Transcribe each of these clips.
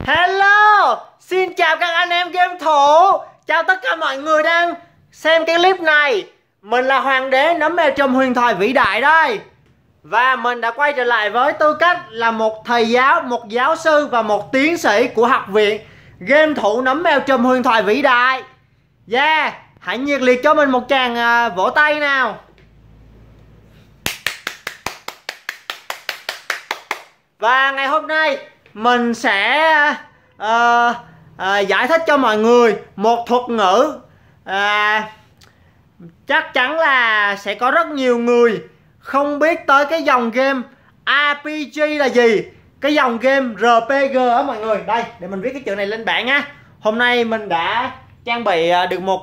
Hello, xin chào các anh em game thủ. Chào tất cả mọi người đang xem cái clip này. Mình là Hoàng đế nấm mèo trong huyền thoại vĩ đại đây. Và mình đã quay trở lại với tư cách là một thầy giáo, một giáo sư và một tiến sĩ của học viện game thủ nấm mèo trùm huyền thoại vĩ đại. Yeah, hãy nhiệt liệt cho mình một tràng vỗ tay nào. Và ngày hôm nay mình sẽ giải thích cho mọi người một thuật ngữ chắc chắn là sẽ có rất nhiều người không biết tới cái dòng game RPG là gì, cái dòng game RPG á mọi người. Đây, để mình viết cái chữ này lên bảng nha. Hôm nay mình đã trang bị được một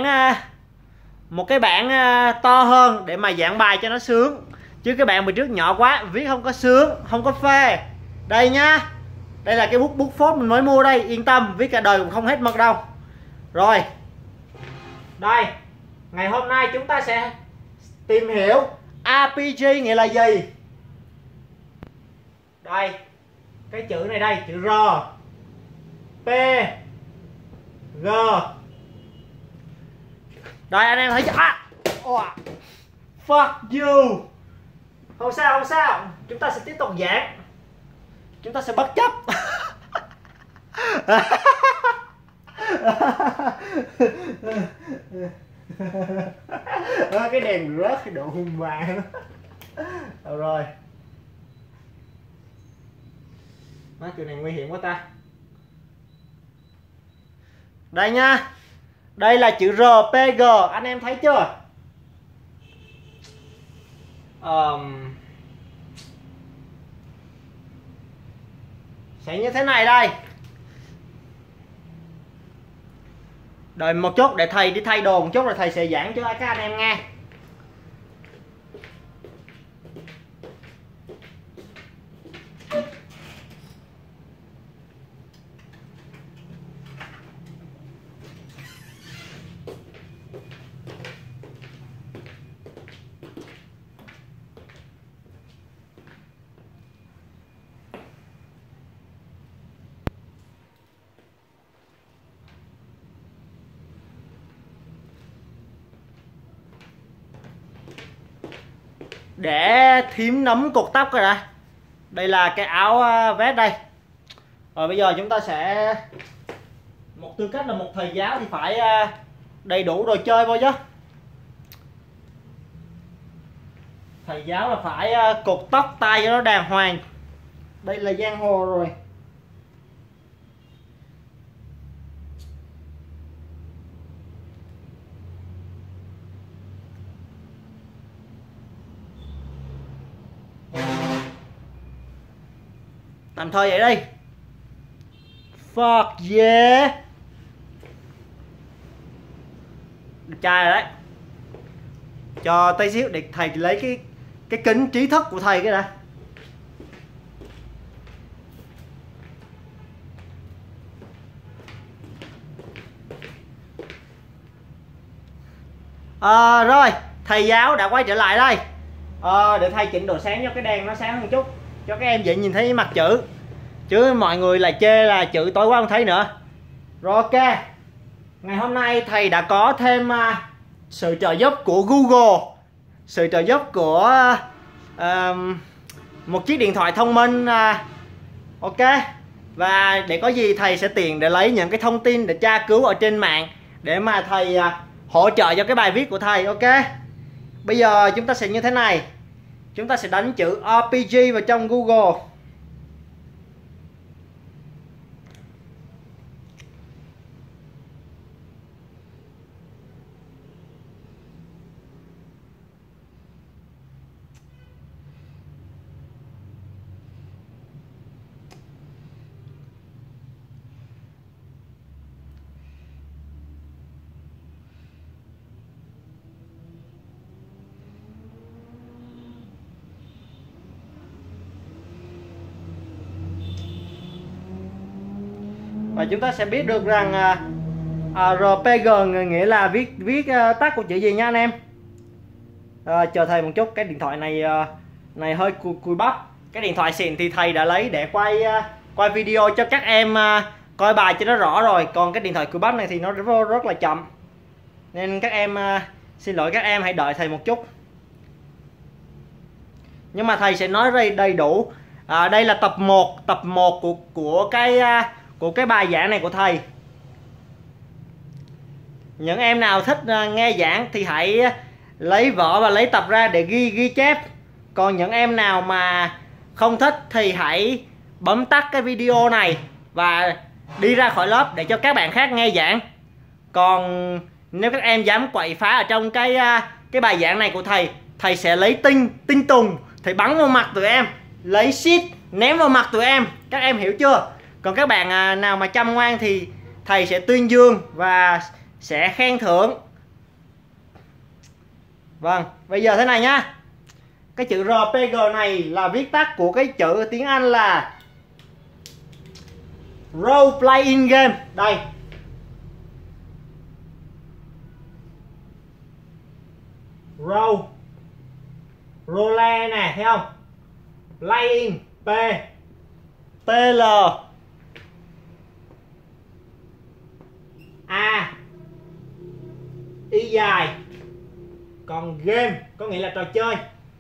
cái bảng to hơn để mà giảng bài cho nó sướng, chứ cái bảng bữa trước nhỏ quá viết không có sướng, không có phê. Đây nhá, đây là cái bút phốt mình mới mua đây, yên tâm viết cả đời cũng không hết mực đâu. Rồi, đây, ngày hôm nay chúng ta sẽ tìm hiểu RPG nghĩa là gì. Đây, cái chữ này đây, chữ R P G. Đây anh em thấy chưa? Fuck you. Không sao, không sao, chúng ta sẽ tiếp tục giảng. Chúng ta sẽ bất chấp. Cái đèn rớt, cái độ hung bạo. Rồi. Má chuyện này nguy hiểm quá ta. Đây nha. Đây là chữ RPG, anh em thấy chưa? Sẽ như thế này đây. Đợi một chút để thầy đi thay đồ một chút rồi thầy sẽ giảng cho các anh em nghe. Để thím nấm cột tóc rồi đã. Đây là cái áo vest đây. Rồi bây giờ chúng ta sẽ, một tư cách là một thầy giáo thì phải đầy đủ đồ chơi vô chứ. Thầy giáo là phải cột tóc tai cho nó đàng hoàng. Đây là giang hồ rồi. Tạm thời vậy đi. Fuck yeah. Được trai rồi đấy. Cho tay xíu để thầy lấy cái kính trí thức của thầy cái đã. Rồi, thầy giáo đã quay trở lại đây. Để thầy chỉnh độ sáng cho cái đèn nó sáng hơn chút, cho các em dễ nhìn thấy mặt chữ, chứ mọi người lại chê là chữ tối quá không thấy nữa. Rồi ok, ngày hôm nay thầy đã có thêm sự trợ giúp của Google, sự trợ giúp của một chiếc điện thoại thông minh. Ok, và để có gì thầy sẽ tiện để lấy những cái thông tin để tra cứu ở trên mạng để mà thầy hỗ trợ cho cái bài viết của thầy. Ok, bây giờ chúng ta sẽ như thế này. Chúng ta sẽ đánh chữ RPG vào trong Google. Và chúng ta sẽ biết được rằng RPG nghĩa là viết tắt của chữ gì nha anh em. Chờ thầy một chút, cái điện thoại này hơi cùi bắp. Cái điện thoại xịn thì thầy đã lấy để quay quay video cho các em coi bài cho nó rõ rồi. Còn cái điện thoại cùi bắp này thì nó rất là chậm, nên các em xin lỗi các em, hãy đợi thầy một chút. Nhưng mà thầy sẽ nói đầy đủ. Đây là tập 1 của cái bài giảng này của thầy. Những em nào thích nghe giảng thì hãy lấy vở và lấy tập ra để ghi chép. Còn những em nào mà không thích thì hãy bấm tắt cái video này và đi ra khỏi lớp để cho các bạn khác nghe giảng. Còn nếu các em dám quậy phá ở trong cái bài giảng này của thầy sẽ lấy tinh tùng, thầy bắn vào mặt tụi em, lấy shit ném vào mặt tụi em. Các em hiểu chưa? Còn các bạn nào mà chăm ngoan thì thầy sẽ tuyên dương và sẽ khen thưởng. Vâng, bây giờ thế này nhá. Cái chữ RPG này là viết tắt của cái chữ tiếng Anh là Role Playing Game. Đây. Role nè, thấy không? Playing, P-L A Y dài. Còn game có nghĩa là trò chơi.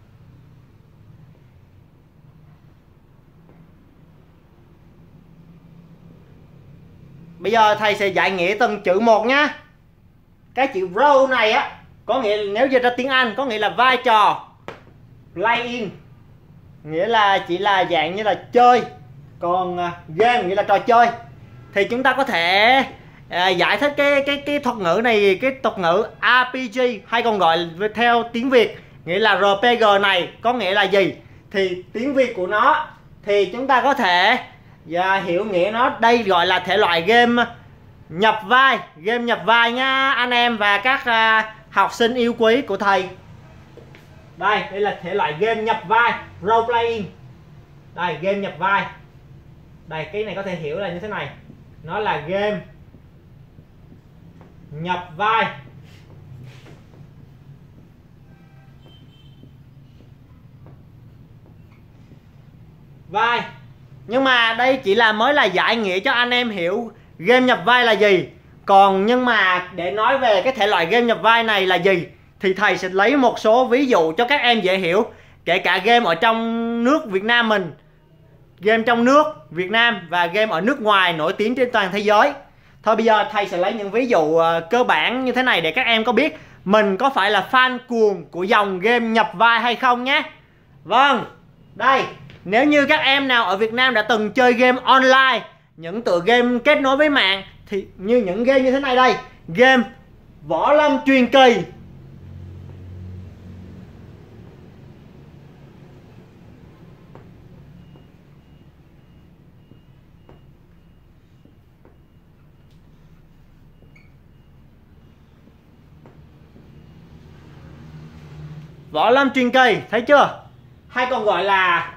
Bây giờ thầy sẽ giải nghĩa từng chữ một nhá. Cái chữ role này á, có nghĩa là, nếu dịch ra tiếng Anh có nghĩa là vai trò. Playing nghĩa là chỉ là dạng như là chơi. Còn game nghĩa là trò chơi. Thì chúng ta có thể giải thích cái thuật ngữ này, cái thuật ngữ RPG hay còn gọi theo tiếng Việt nghĩa là RPG này có nghĩa là gì. Thì tiếng Việt của nó thì chúng ta có thể hiểu nghĩa nó, đây gọi là thể loại game nhập vai nha anh em và các học sinh yêu quý của thầy. Đây là thể loại game nhập vai, role playing. Đây, game nhập vai. Đây, cái này có thể hiểu là như thế này. Nó là game nhập vai. Nhưng mà đây chỉ là mới là giải nghĩa cho anh em hiểu game nhập vai là gì. Còn nhưng mà để nói về cái thể loại game nhập vai này là gì thì thầy sẽ lấy một số ví dụ cho các em dễ hiểu. Kể cả game ở trong nước Việt Nam mình, game trong nước Việt Nam và game ở nước ngoài nổi tiếng trên toàn thế giới. Thôi bây giờ thầy sẽ lấy những ví dụ cơ bản như thế này để các em có biết mình có phải là fan cuồng của dòng game nhập vai hay không nhé. Vâng, đây, nếu như các em nào ở Việt Nam đã từng chơi game online, những tựa game kết nối với mạng, thì như những game như thế này đây, game Võ Lâm Truyền Kỳ, Võ Lâm Truyền Kỳ, thấy chưa? Hay còn gọi là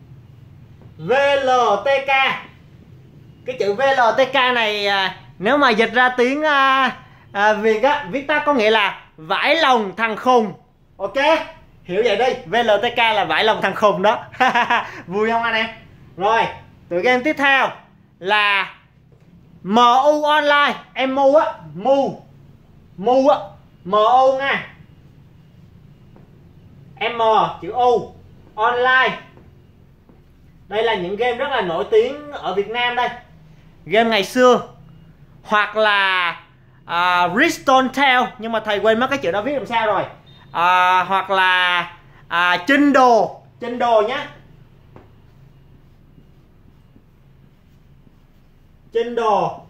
VLTK. Cái chữ VLTK này nếu mà dịch ra tiếng Việt á, viết tắt có nghĩa là vãi lòng thằng khùng. Ok, hiểu vậy đi, VLTK là vãi lòng thằng khùng đó. Vui không anh em? Rồi, tựa game tiếp theo là MU Online. Em MU á, MU á, MU nha. M chữ U Online. Đây là những game rất là nổi tiếng ở Việt Nam đây. Game ngày xưa. Hoặc là Redstone Tale, nhưng mà thầy quên mất cái chữ đó viết làm sao rồi. Hoặc là Chinh Đồ nhá. Chinh Đồ.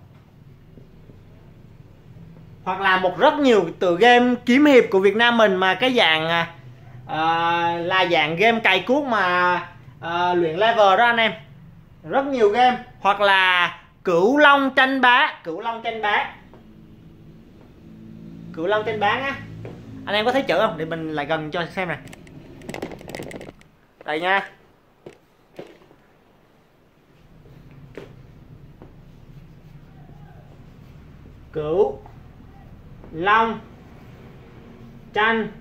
Hoặc là rất nhiều tựa game kiếm hiệp của Việt Nam mình mà cái dạng là dạng game cày cuốc mà luyện level đó anh em. Rất nhiều game. Hoặc là Cửu Long tranh bá nhá. Anh em có thấy chữ không? Để mình lại gần cho xem này. Đây nha. Cửu Long tranh.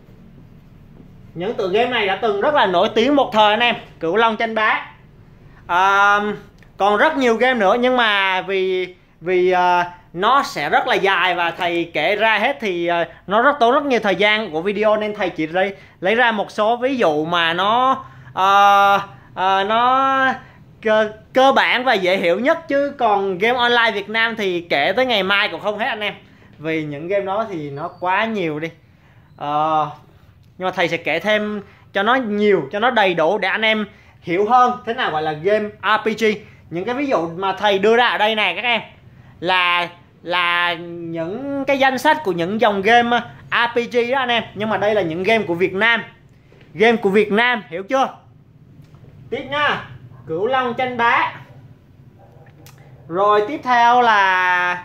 Những tựa game này đã từng rất là nổi tiếng một thời anh em. Cửu Long tranh bá. Còn rất nhiều game nữa, nhưng mà vì nó sẽ rất là dài và thầy kể ra hết thì nó tốn rất nhiều thời gian của video, nên thầy chỉ lấy ra một số ví dụ mà nó cơ bản và dễ hiểu nhất. Chứ còn game online Việt Nam thì kể tới ngày mai cũng không hết anh em, vì những game đó thì nó quá nhiều đi. Nhưng mà thầy sẽ kể thêm cho nó nhiều, cho nó đầy đủ để anh em hiểu hơn thế nào gọi là game RPG. Những cái ví dụ mà thầy đưa ra ở đây này các em là những cái danh sách của những dòng game RPG đó anh em, nhưng mà đây là những game của Việt Nam. Game của Việt Nam, hiểu chưa? Tiếp nha, Cửu Long Tranh Bá. Rồi tiếp theo là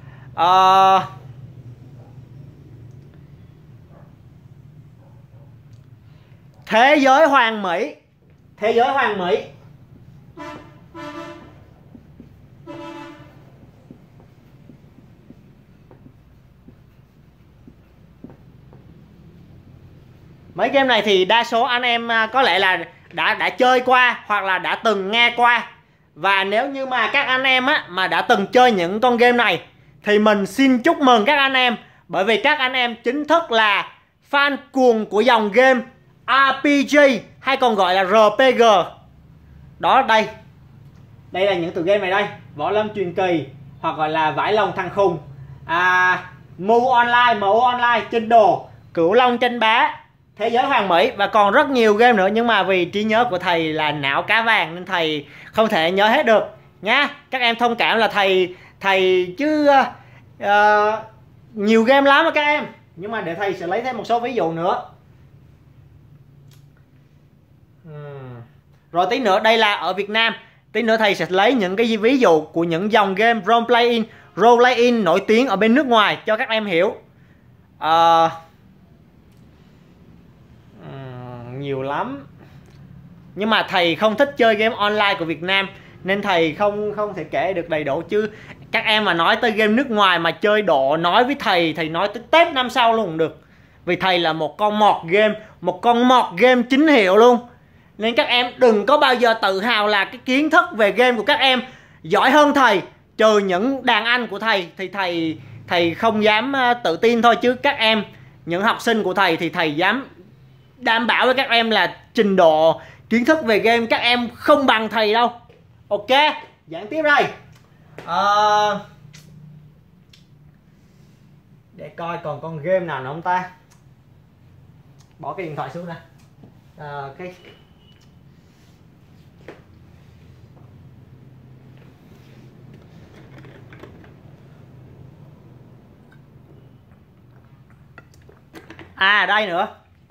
Thế Giới Hoàng Mỹ. Thế Giới Hoàng Mỹ. Mấy game này thì đa số anh em có lẽ là đã chơi qua hoặc là đã từng nghe qua. Và nếu như mà các anh em mà đã từng chơi những con game này thì mình xin chúc mừng các anh em, bởi vì các anh em chính thức là fan cuồng của dòng game RPG hay còn gọi là RPG. Đó, đây là những tựa game này đây: Võ Lâm Truyền Kỳ, hoặc gọi là Vải Lồng Thằng Khùng, MU Online, MU Online, Trên Đồ, Cửu Long Tranh Bá, Thế Giới Hoàng Mỹ và còn rất nhiều game nữa. Nhưng mà vì trí nhớ của thầy là não cá vàng nên thầy không thể nhớ hết được nhá. Các em thông cảm là thầy chứ nhiều game lắm các em. Nhưng mà để thầy sẽ lấy thêm một số ví dụ nữa. Rồi tí nữa, đây là ở Việt Nam. Tí nữa thầy sẽ lấy những cái ví dụ của những dòng game role play-in nổi tiếng ở bên nước ngoài cho các em hiểu. Nhiều lắm. Nhưng mà thầy không thích chơi game online của Việt Nam nên thầy không thể kể được đầy đủ. Chứ các em mà nói tới game nước ngoài mà chơi độ nói với thầy nói tới Tết năm sau luôn cũng được. Vì thầy là một con mọt game chính hiệu luôn. Nên các em đừng có bao giờ tự hào là cái kiến thức về game của các em giỏi hơn thầy. Trừ những đàn anh của thầy thì thầy không dám tự tin thôi. Chứ các em, những học sinh của thầy thì thầy dám đảm bảo với các em là trình độ kiến thức về game các em không bằng thầy đâu. Ok, giảng tiếp đây. Để coi còn con game nào nữa không ta. Bỏ cái điện thoại xuống ra. Đây nữa.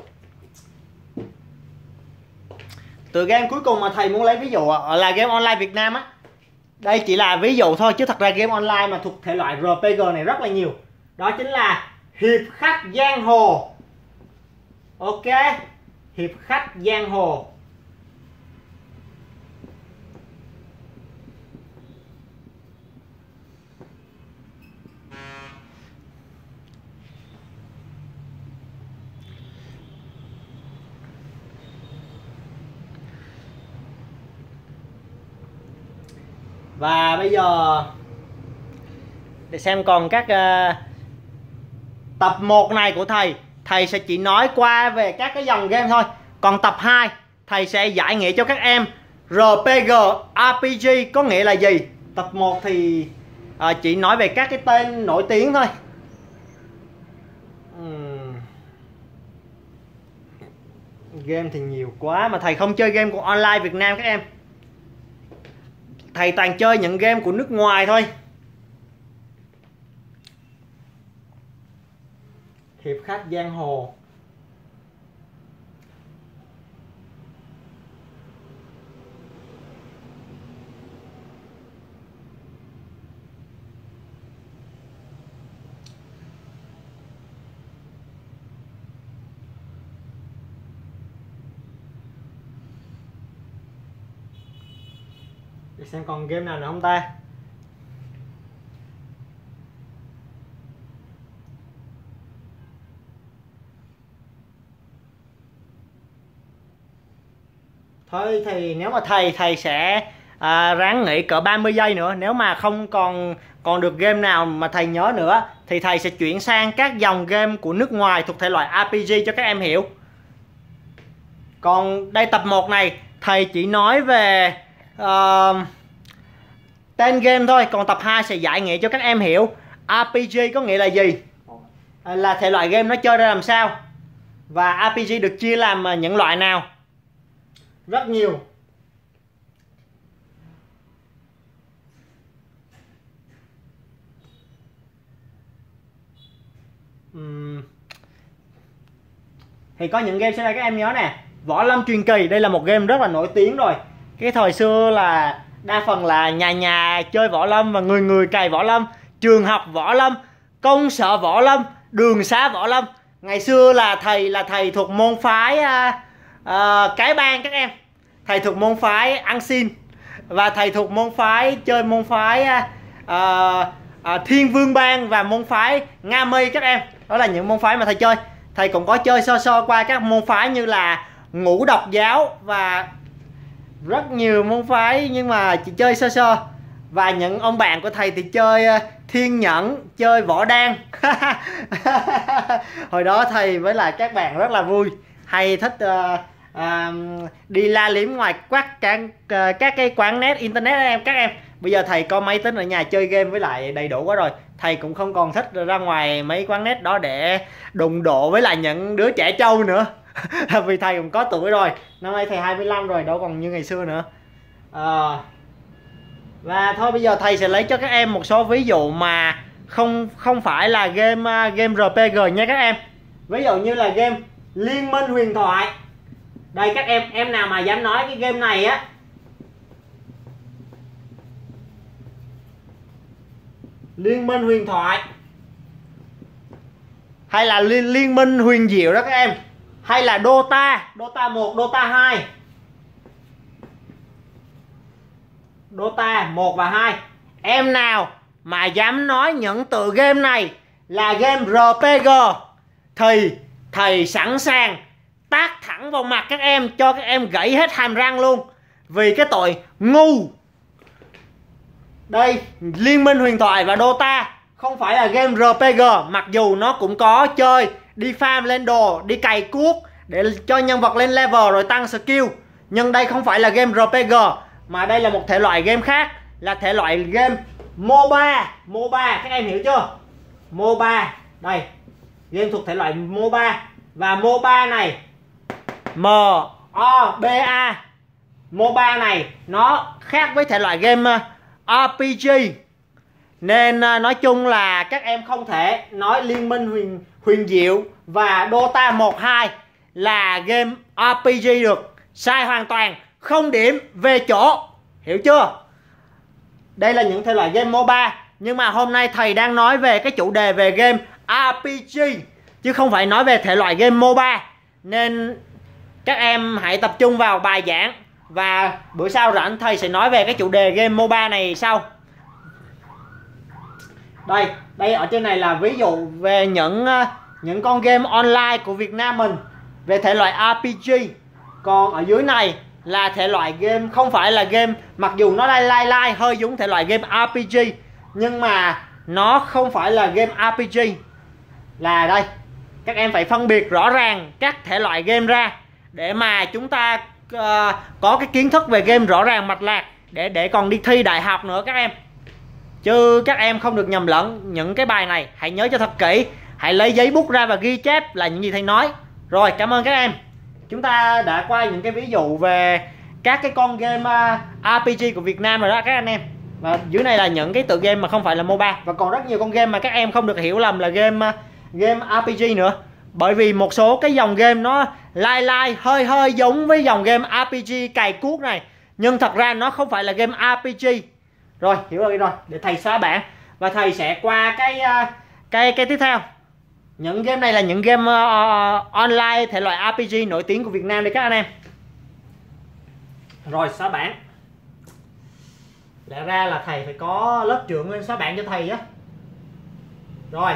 Tựa game cuối cùng mà thầy muốn lấy ví dụ là game online Việt Nam á. Đây chỉ là ví dụ thôi, chứ thật ra game online mà thuộc thể loại RPG này rất là nhiều. Đó chính là Hiệp Khách Giang Hồ. Ok, Hiệp Khách Giang Hồ. Và bây giờ để xem còn các tập 1 này của thầy sẽ chỉ nói qua về các cái dòng game thôi. Còn tập 2 thầy sẽ giải nghĩa cho các em RPG, RPG có nghĩa là gì. Tập 1 thì chỉ nói về các cái tên nổi tiếng thôi. Game thì nhiều quá mà thầy không chơi game của online Việt Nam các em. Thầy toàn chơi những game của nước ngoài thôi. Hiệp Khách Giang Hồ. Để xem còn game nào nữa không ta. Thôi thì nếu mà thầy sẽ ráng nghỉ cỡ 30 giây nữa. Nếu mà không còn được game nào mà thầy nhớ nữa thì thầy sẽ chuyển sang các dòng game của nước ngoài thuộc thể loại RPG cho các em hiểu. Còn đây tập 1 này thầy chỉ nói về tên game thôi. Còn tập 2 sẽ giải nghĩa cho các em hiểu RPG có nghĩa là gì, là thể loại game nó chơi ra làm sao, và RPG được chia làm những loại nào. Rất nhiều. Thì có những game sau đây các em nhớ nè. Võ Lâm Truyền Kỳ, đây là một game rất là nổi tiếng rồi. Cái thời xưa là đa phần là nhà nhà chơi Võ Lâm và người người cày Võ Lâm, trường học Võ Lâm, công sở Võ Lâm, đường xá Võ Lâm. Ngày xưa là thầy thuộc môn phái Cái Bang các em. Thầy thuộc môn phái ăn xin, và thầy thuộc môn phái chơi môn phái Thiên Vương Bang và môn phái Nga Mi các em. Đó là những môn phái mà thầy chơi. Thầy cũng có chơi sơ qua các môn phái như là Ngũ Độc Giáo và rất nhiều môn phái, nhưng mà chỉ chơi sơ. Và những ông bạn của thầy thì chơi Thiên Nhẫn, chơi Võ Đan. Hồi đó thầy với lại các bạn rất là vui, hay thích đi la liếm ngoài các cái quán net internet các em. Bây giờ thầy có máy tính ở nhà chơi game với lại đầy đủ quá rồi. Thầy cũng không còn thích ra ngoài mấy quán net đó để đụng độ với lại những đứa trẻ trâu nữa. Vì thầy cũng có tuổi rồi. Năm nay thầy 25 rồi, đâu còn như ngày xưa nữa. Và thôi bây giờ thầy sẽ lấy cho các em một số ví dụ mà không phải là game RPG nha các em. Ví dụ như là game Liên Minh Huyền Thoại. Đây các em nào mà dám nói cái game này á, Liên Minh Huyền Thoại, hay là Liên Minh Huyền Diệu đó các em, hay là Dota 1, Dota 2, Dota 1 và 2. Em nào mà dám nói những tựa game này là game RPG thì thầy sẵn sàng tát thẳng vào mặt các em, cho các em gãy hết hàm răng luôn, vì cái tội ngu. Đây, Liên Minh Huyền Thoại và Dota không phải là game RPG, mặc dù nó cũng có chơi đi farm lên đồ, đi cày cuốc để cho nhân vật lên level rồi tăng skill, nhưng đây không phải là game RPG, mà đây là một thể loại game khác, là thể loại game MOBA. Các em hiểu chưa? MOBA. Đây, game thuộc thể loại MOBA. Và MOBA này, MOBA, MOBA này nó khác với thể loại game RPG. Nên nói chung là các em không thể nói Liên Minh Huyền Diệu và Dota 1, 2 là game RPG được. Sai hoàn toàn, không điểm về chỗ. Hiểu chưa? Đây là những thể loại game MOBA. Nhưng mà hôm nay thầy đang nói về cái chủ đề về game RPG, chứ không phải nói về thể loại game MOBA. Nên các em hãy tập trung vào bài giảng, và bữa sau rảnh thầy sẽ nói về cái chủ đề game MOBA này sau. Đây ở trên này là ví dụ về những con game online của Việt Nam mình về thể loại RPG. Còn ở dưới này là thể loại game không phải là game, mặc dù nó lai hơi giống thể loại game RPG, nhưng mà nó không phải là game RPG. Là đây, các em phải phân biệt rõ ràng các thể loại game ra để mà chúng ta có cái kiến thức về game rõ ràng mạch lạc, để còn đi thi đại học nữa các em. Chứ các em không được nhầm lẫn những cái bài này. Hãy nhớ cho thật kỹ, hãy lấy giấy bút ra và ghi chép là những gì thầy nói. Rồi, cảm ơn các em. Chúng ta đã qua những cái ví dụ về các cái con game RPG của Việt Nam rồi đó các anh em. Và dưới này là những cái tựa game mà không phải là MOBA. Và còn rất nhiều con game mà các em không được hiểu lầm là game RPG nữa. Bởi vì một số cái dòng game nó lai hơi giống với dòng game RPG cày cuốc này, nhưng thật ra nó không phải là game RPG. Rồi, hiểu rồi, để thầy xóa bảng và thầy sẽ qua cái tiếp theo. Những game này là những game online thể loại RPG nổi tiếng của Việt Nam đây các anh em. Rồi, xóa bảng. Lẽ ra là thầy phải có lớp trưởng lên xóa bảng cho thầy á. Rồi.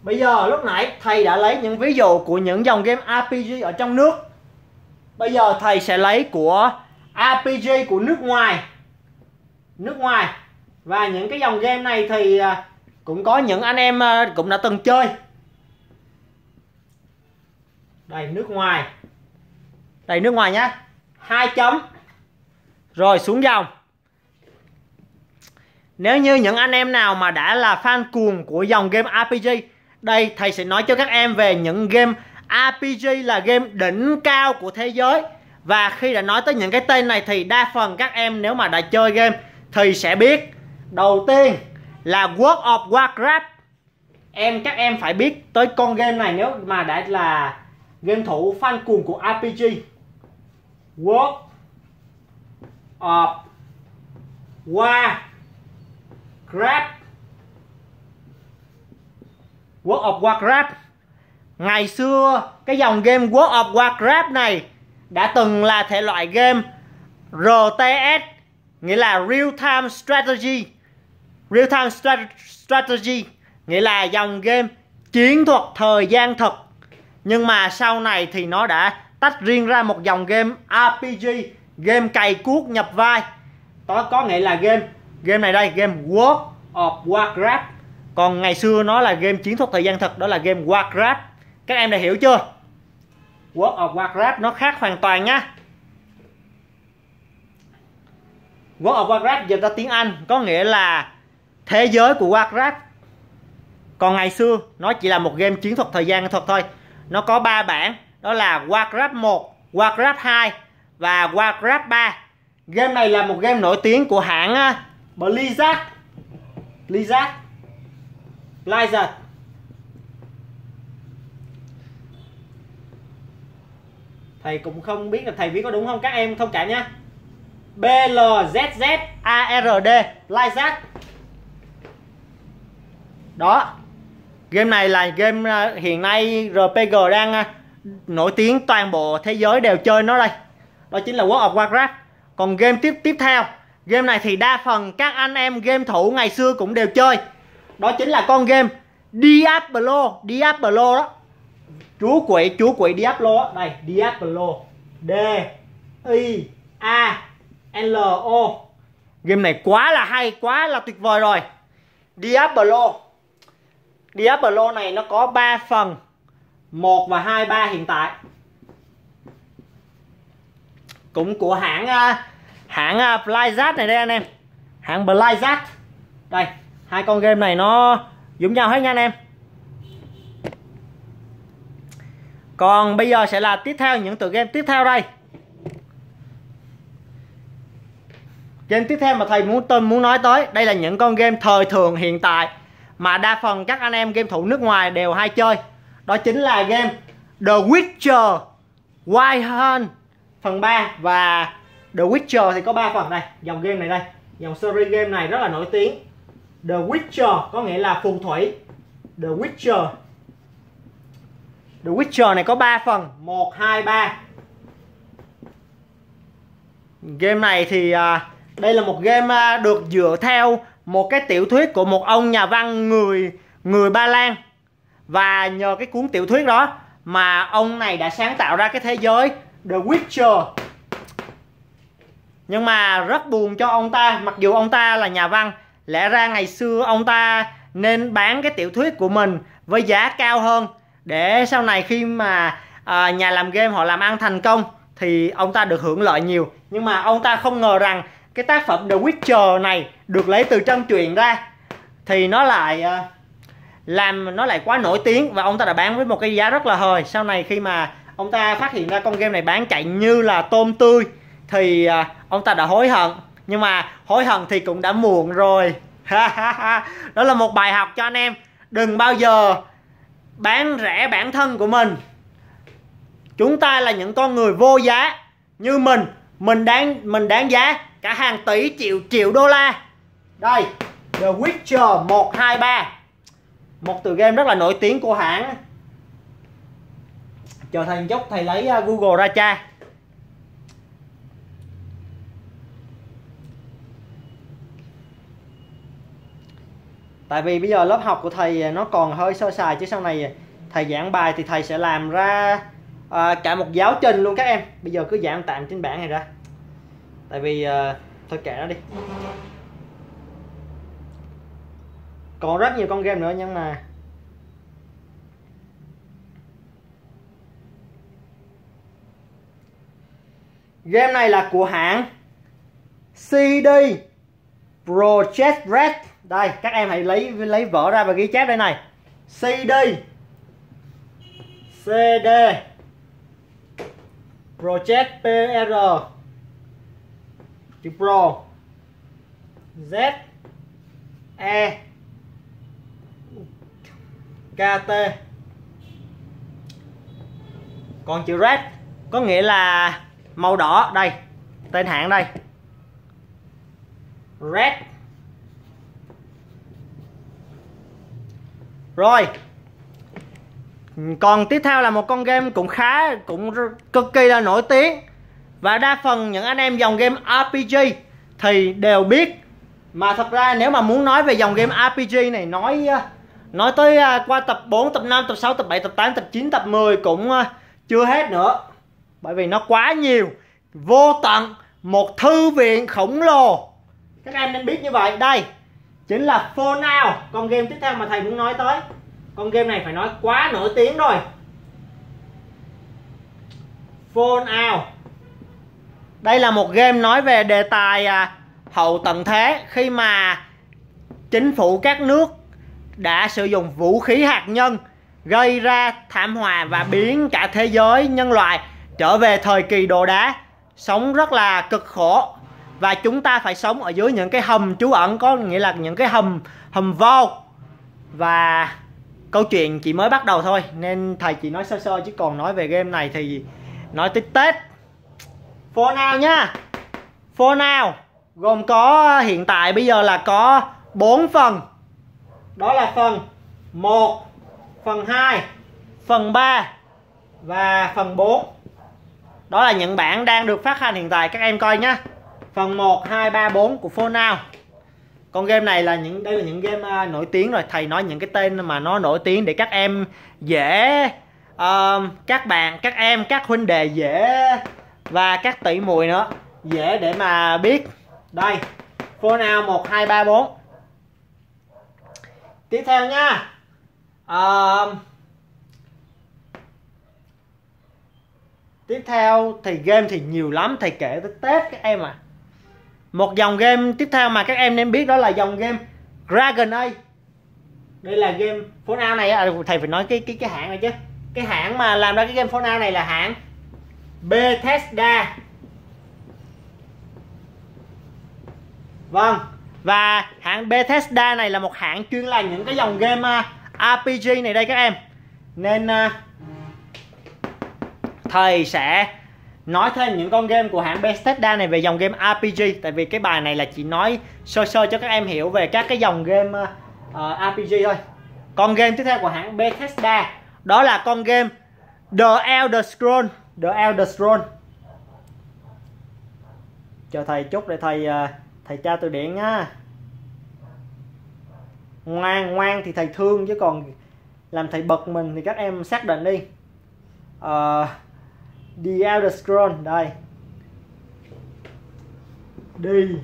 Bây giờ lúc nãy thầy đã lấy những ví dụ của những dòng game RPG ở trong nước. Bây giờ thầy sẽ lấy của RPG của nước ngoài. Nước ngoài. Và những cái dòng game này thì cũng có những anh em cũng đã từng chơi. Đây, nước ngoài. Đây, nước ngoài nhá. 2 chấm. Rồi xuống dòng. Nếu như những anh em nào mà đã là fan cuồng của dòng game RPG, đây thầy sẽ nói cho các em về những game RPG là game đỉnh cao của thế giới. Và khi đã nói tới những cái tên này thì đa phần các em nếu mà đã chơi game thì sẽ biết. Đầu tiên là World of Warcraft. Các em phải biết tới con game này nếu mà đã là game thủ fan cuồng của RPG. World of Warcraft. World of Warcraft. Ngày xưa cái dòng game World of Warcraft này đã từng là thể loại game RTS, nghĩa là Real Time Strategy. Real Time Strategy nghĩa là dòng game chiến thuật thời gian thực. Nhưng mà sau này thì nó đã tách riêng ra một dòng game RPG, game cày cuốc nhập vai. Đó có nghĩa là game này đây, game World of Warcraft. Còn ngày xưa nó là game chiến thuật thời gian thực, đó là game Warcraft. Các em đã hiểu chưa? World of Warcraft nó khác hoàn toàn nhá. World of Warcraft dịch ra tiếng Anh có nghĩa là thế giới của Warcraft. Còn ngày xưa nó chỉ là một game chiến thuật thời gian thực thôi. Nó có 3 bản, đó là Warcraft 1, Warcraft 2 và Warcraft 3. Game này là một game nổi tiếng của hãng Blizzard. Thầy cũng không biết là thầy viết có đúng không, các em thông cảm nhé. BLZZARD, Blizzard. Đó. Game này là game hiện nay RPG đang nổi tiếng, toàn bộ thế giới đều chơi nó đây. Đó chính là World of Warcraft. Còn game tiếp theo, game này thì đa phần các anh em game thủ ngày xưa cũng đều chơi. Đó chính là con game Diablo. Diablo đó. Chúa quỷ Diablo đó. Đây, Diablo. D-I-A-L-O. Game này quá là hay, quá là tuyệt vời rồi. Diablo này nó có 3 phần, 1 và 2, 3 hiện tại. Cũng của hãng Blizzard này đây anh em. Hãng Blizzard. Đây, hai con game này nó giống nhau hết nha anh em. Còn bây giờ sẽ là tiếp theo, những tựa game tiếp theo đây. Game tiếp theo mà thầy muốn nói tới, đây là những con game thời thượng hiện tại mà đa phần các anh em game thủ nước ngoài đều hay chơi. Đó chính là game The Witcher Wild Hunt phần 3 và The Witcher thì có 3 phần đây. Dòng game này đây, dòng series game này rất là nổi tiếng. The Witcher có nghĩa là phù thủy. The Witcher. The Witcher này có 3 phần, 1, 2, 3. Game này thì đây là một game được dựa theo một cái tiểu thuyết của một ông nhà văn người Ba Lan. Và nhờ cái cuốn tiểu thuyết đó mà ông này đã sáng tạo ra cái thế giới The Witcher. Nhưng mà rất buồn cho ông ta, mặc dù ông ta là nhà văn, lẽ ra ngày xưa ông ta nên bán cái tiểu thuyết của mình với giá cao hơn, để sau này khi mà nhà làm game họ làm ăn thành công thì ông ta được hưởng lợi nhiều. Nhưng mà ông ta không ngờ rằng cái tác phẩm The Witcher này được lấy từ trong truyện ra thì nó lại quá nổi tiếng, và ông ta đã bán với một cái giá rất là hời. Sau này khi mà ông ta phát hiện ra con game này bán chạy như là tôm tươi thì ông ta đã hối hận. Nhưng mà hối hận thì cũng đã muộn rồi. Đó là một bài học cho anh em. Đừng bao giờ bán rẻ bản thân của mình. Chúng ta là những con người vô giá. Như mình đáng giá cả hàng tỷ triệu đô la. Đây, The Witcher 1, 2, 3. Một tựa game rất là nổi tiếng của hãng. Chờ thầy chốc thầy lấy Google ra tra. Tại vì bây giờ lớp học của thầy nó còn hơi sơ sài, chứ sau này thầy giảng bài thì thầy sẽ làm ra cả một giáo trình luôn các em. Bây giờ cứ giảng tạm trên bảng này ra. Tại vì thôi kệ nó đi. Còn rất nhiều con game nữa nhưng mà game này là của hãng CD Projekt Red. Đây, các em hãy lấy vở ra và ghi chép đây này. CD Project PR chữ Pro Z E KT. Còn chữ Red có nghĩa là màu đỏ. Đây, tên hãng đây, Red. Rồi, còn tiếp theo là một con game cũng cực kỳ là nổi tiếng, và đa phần những anh em dòng game RPG thì đều biết. Mà thật ra nếu mà muốn nói về dòng game RPG này, nói tới qua tập 4, tập 5, tập 6, tập 7, tập 8, tập 9, tập 10 cũng chưa hết nữa. Bởi vì nó quá nhiều, vô tận, một thư viện khổng lồ. Các em nên biết như vậy. Đây chính là Fallout, con game tiếp theo mà thầy muốn nói tới. Con game này phải nói quá nổi tiếng rồi. Fallout. Đây là một game nói về đề tài hậu tận thế, khi mà chính phủ các nước đã sử dụng vũ khí hạt nhân gây ra thảm họa và biến cả thế giới nhân loại trở về thời kỳ đồ đá, sống rất là cực khổ. Và chúng ta phải sống ở dưới những cái hầm trú ẩn, có nghĩa là những cái hầm vô. Và câu chuyện chỉ mới bắt đầu thôi, nên thầy chỉ nói sơ sơ, chứ còn nói về game này thì nói tới Tết. Fallout nhá. Fallout gồm có, hiện tại bây giờ là có 4 phần. Đó là phần 1, phần 2, phần 3 và phần 4. Đó là những bản đang được phát hành hiện tại, các em coi nhá. Phần 1, 2, 3, 4 của Fallout. Con game này là đây là những game nổi tiếng rồi. Thầy nói những cái tên mà nó nổi tiếng để các em dễ, các bạn, các em, các huynh đệ dễ, và các tỷ muội nữa dễ để mà biết. Đây, Fallout 1, 2, 3, 4. Tiếp theo nha. Tiếp theo thì game thì nhiều lắm, thầy kể tới Tết các em à. Một dòng game tiếp theo mà các em nên biết đó là dòng game Dragon Age. Đây là game Fallout này, thầy phải nói cái hãng này chứ. Cái hãng mà làm ra cái game Fallout này là hãng Bethesda. Vâng, và hãng Bethesda này là một hãng chuyên làm những cái dòng game RPG này đây các em. Nên thầy sẽ nói thêm những con game của hãng Bethesda này về dòng game RPG. Tại vì cái bài này là chỉ nói sơ sơ cho các em hiểu về các cái dòng game RPG thôi. Con game tiếp theo của hãng Bethesda đó là con game The Elder Scrolls. The Elder Scrolls. Chờ thầy chút để thầy tra từ điển nhá. Ngoan thì thầy thương, chứ còn làm thầy bật mình thì các em xác định đi. The Elder Scrolls đây. The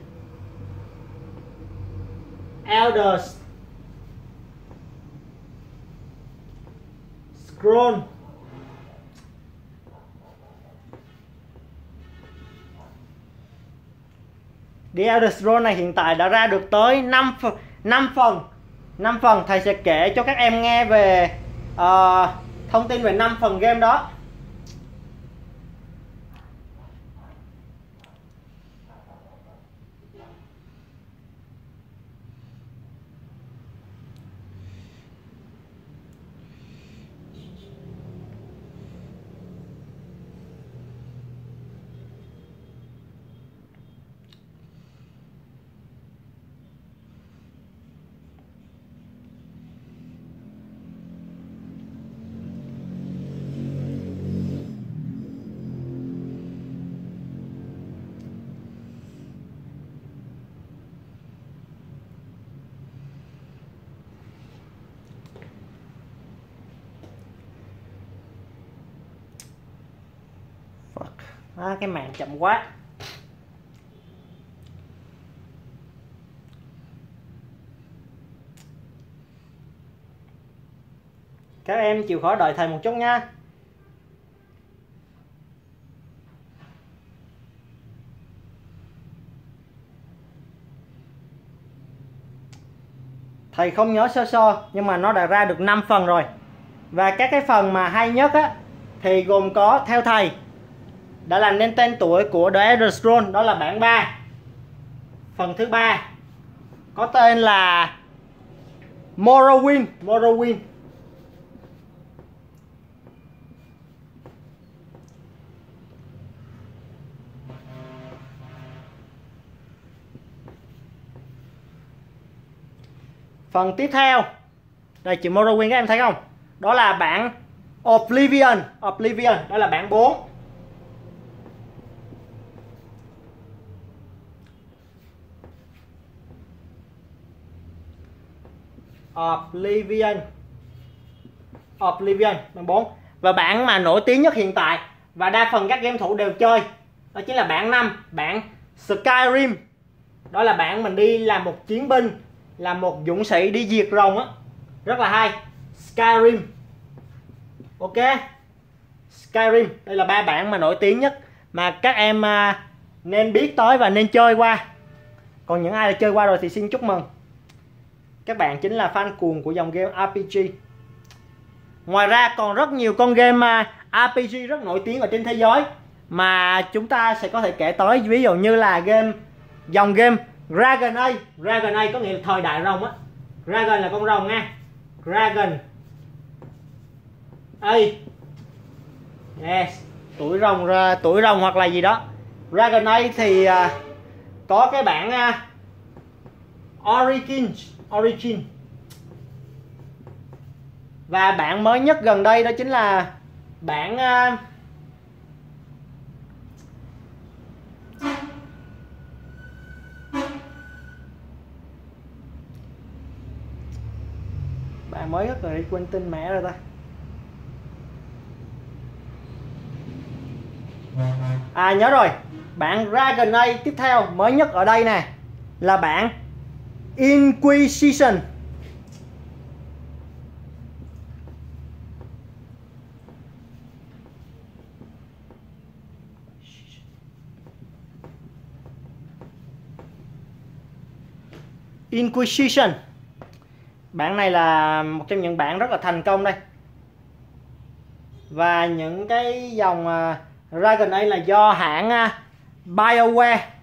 Elder Scrolls. The Elder Scrolls này hiện tại đã ra được tới 5 phần. Thầy sẽ kể cho các em nghe về thông tin về 5 phần game đó. Cái mạng chậm quá. Các em chịu khó đợi thầy một chút nha. Thầy không nhớ sơ sơ nhưng mà nó đã ra được 5 phần rồi. Và các cái phần mà hay nhất á thì gồm có, theo thầy, đã làm nên tên tuổi của The Elder Scrolls, đó là bản 3. Phần thứ 3 có tên là Morrowind. Phần tiếp theo, đây chữ Morrowind các em thấy không? Đó là bản Oblivion, đó là bản 4. Oblivion bản 4. Và bản mà nổi tiếng nhất hiện tại và đa phần các game thủ đều chơi, đó chính là bản 5, bản Skyrim. Đó là bản mình đi làm một chiến binh, làm một dũng sĩ đi diệt rồng á, rất là hay. Skyrim. Ok, Skyrim, đây là 3 bản mà nổi tiếng nhất mà các em nên biết tới và nên chơi qua. Còn những ai đã chơi qua rồi thì xin chúc mừng, các bạn chính là fan cuồng của dòng game RPG. Ngoài ra còn rất nhiều con game RPG rất nổi tiếng ở trên thế giới mà chúng ta sẽ có thể kể tới, ví dụ như là dòng game Dragon Age. Dragon Age có nghĩa là thời đại rồng á. Dragon là con rồng nha. Dragon Age, yes, tuổi rồng hoặc là gì đó. Dragon Age thì có cái bản Origin. Và bản mới nhất gần đây đó chính là bản mới nhất rồi, quên tên mẹ rồi ta. Nhớ rồi, bản Dragon Age tiếp theo mới nhất ở đây nè là bản Inquisition. Bản này là một trong những bản rất là thành công đây. Và những cái dòng Dragon Age là do hãng BioWare